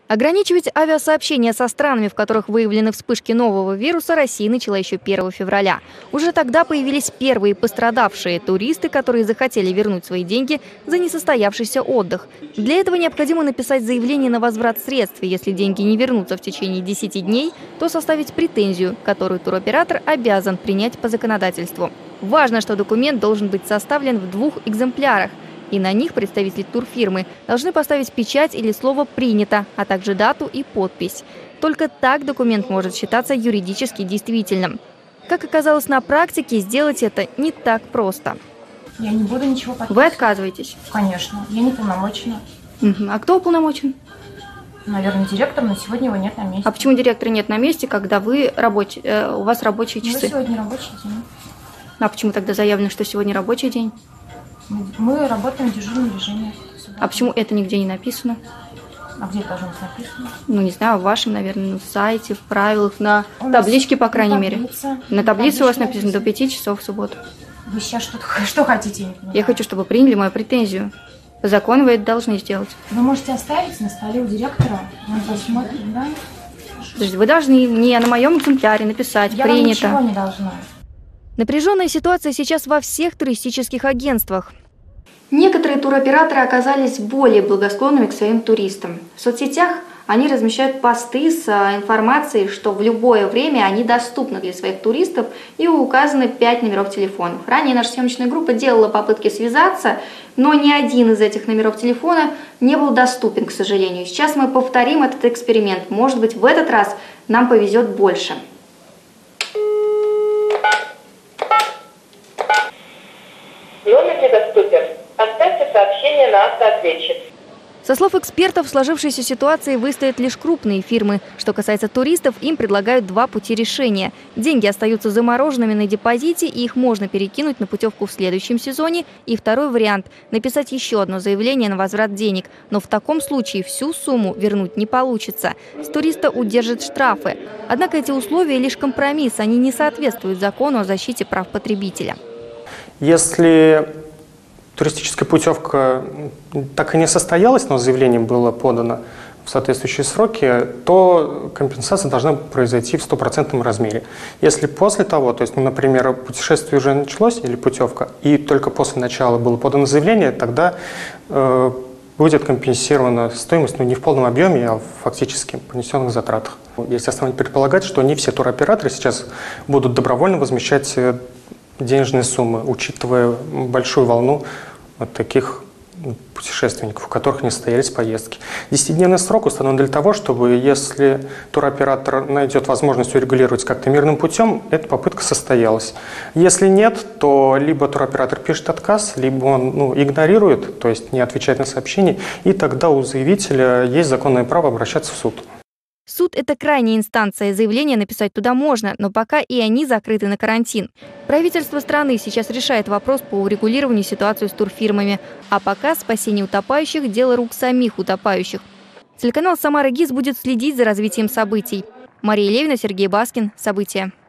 Ограничивать авиасообщения со странами, в которых выявлены вспышки нового вируса, Россия начала еще 1 февраля. Уже тогда появились первые пострадавшие туристы, которые захотели вернуть свои деньги за несостоявшийся отдых. Для этого необходимо написать заявление на возврат средств. Если деньги не вернутся в течение 10 дней, то составить претензию, которую туроператор обязан принять по законодательству. Важно, что документ должен быть составлен в 2 экземплярах. И на них представители турфирмы должны поставить печать или слово «принято», а также дату и подпись. Только так документ может считаться юридически действительным. Как оказалось на практике, сделать это не так просто. Я не буду ничего подписывать. Вы отказываетесь? Конечно. Я не полномочена. А кто уполномочен? Наверное, директор, но сегодня его нет на месте. А почему директора нет на месте, когда вы у вас рабочие часы? Сегодня рабочий день. А почему тогда заявлено, что сегодня рабочий день? Мы работаем в дежурном режиме. А почему это нигде не написано? А где должно быть написано? Ну, не знаю, в вашем, наверное, на сайте, в правилах, на табличке, по крайней мере. На таблице у вас написано до 5 часов в субботу. Вы сейчас что хотите? Я хочу, чтобы приняли мою претензию. По закону вы это должны сделать. Вы можете оставить на столе у директора, он посмотрит, да? Подождите, вы должны мне на моем экземпляре написать Я «принято». вам ничего не должна. Напряженная ситуация сейчас во всех туристических агентствах. Некоторые туроператоры оказались более благосклонными к своим туристам. В соцсетях они размещают посты с информацией, что в любое время они доступны для своих туристов, и указаны 5 номеров телефонов. Ранее наша съемочная группа делала попытки связаться, но ни один из этих номеров телефона не был доступен, к сожалению. Сейчас мы повторим этот эксперимент. Может быть, в этот раз нам повезет больше. Номер недоступен. Оставьте сообщение на автоответчик. Со слов экспертов, в сложившейся ситуации выстоят лишь крупные фирмы. Что касается туристов, им предлагают 2 пути решения. Деньги остаются замороженными на депозите, и их можно перекинуть на путевку в следующем сезоне. И второй вариант – написать еще одно заявление на возврат денег. Но в таком случае всю сумму вернуть не получится. С туриста удержат штрафы. Однако эти условия – лишь компромисс. Они не соответствуют закону о защите прав потребителя. Если туристическая путевка так и не состоялась, но заявление было подано в соответствующие сроки, то компенсация должна произойти в 100% размере. Если после того, то есть, например, путешествие уже началось или путевка, и только после начала было подано заявление, тогда будет компенсирована стоимость, не в полном объеме, а в фактически понесенных затратах. Есть основания предполагать, что не все туроператоры сейчас будут добровольно возмещать денежные суммы, учитывая большую волну таких путешественников, у которых не состоялись поездки. 10-дневный срок установлен для того, чтобы, если туроператор найдет возможность урегулировать как-то мирным путем, эта попытка состоялась. Если нет, то либо туроператор пишет отказ, либо он игнорирует, то есть не отвечает на сообщения, и тогда у заявителя есть законное право обращаться в суд. Суд – это крайняя инстанция, заявление написать туда можно, но пока и они закрыты на карантин. Правительство страны сейчас решает вопрос по урегулированию ситуации с турфирмами, а пока спасение утопающих – дело рук самих утопающих. Телеканал «Самара ГИС» будет следить за развитием событий. Мария Левина, Сергей Баскин. События.